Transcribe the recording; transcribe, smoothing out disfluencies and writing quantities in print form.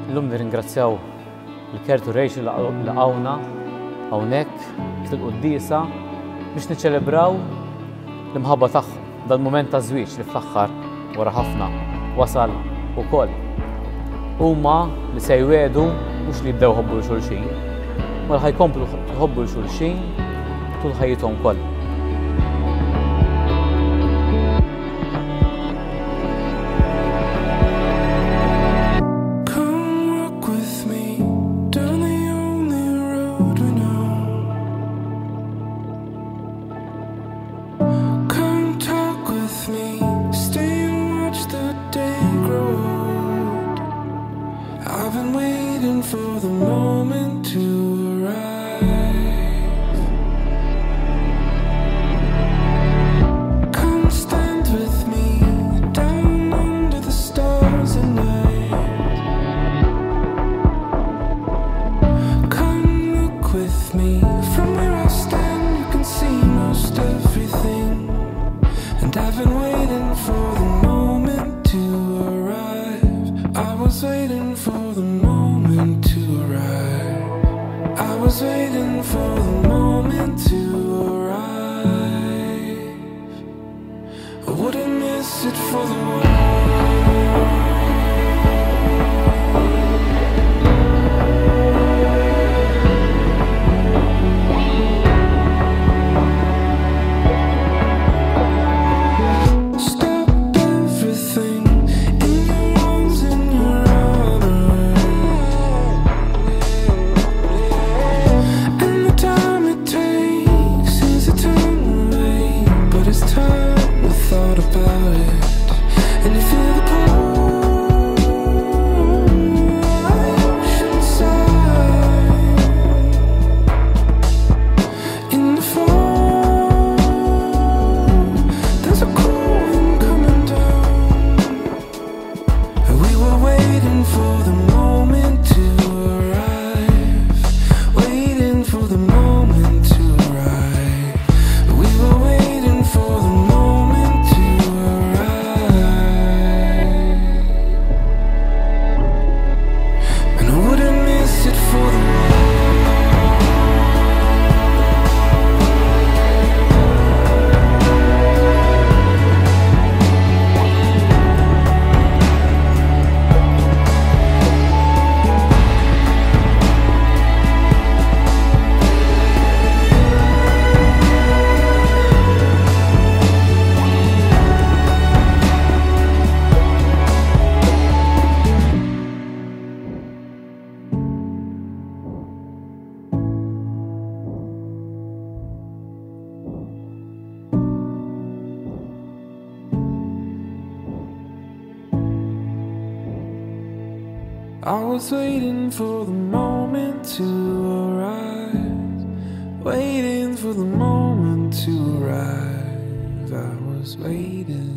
Illum nirringrazzjaw il-Kertu Rejx li laqgħuna hawnhekk fil-Qudiesa biex niċċelebraw l-imħabba tagħhom dal-mument ta' żwieġ li fl-aħħar wara ħafna wasal ukoll. Huma li se jwedu mhux li jibdew jħobbu l-xulxin, ma ħajkomplu jħobbu l-xulxin tul ħajjithom kollha. I've been waiting for the moment to arrive. Come stand with me down under the stars at night. Come look with me from where I stand. You can see most everything. And I've been waiting for the moment to arrive. I was waiting for the moment to arrive. I was waiting for the moment to arrive. I wouldn't miss it for the world. I was waiting for the moment to arise, waiting for the moment to arrive. I was waiting.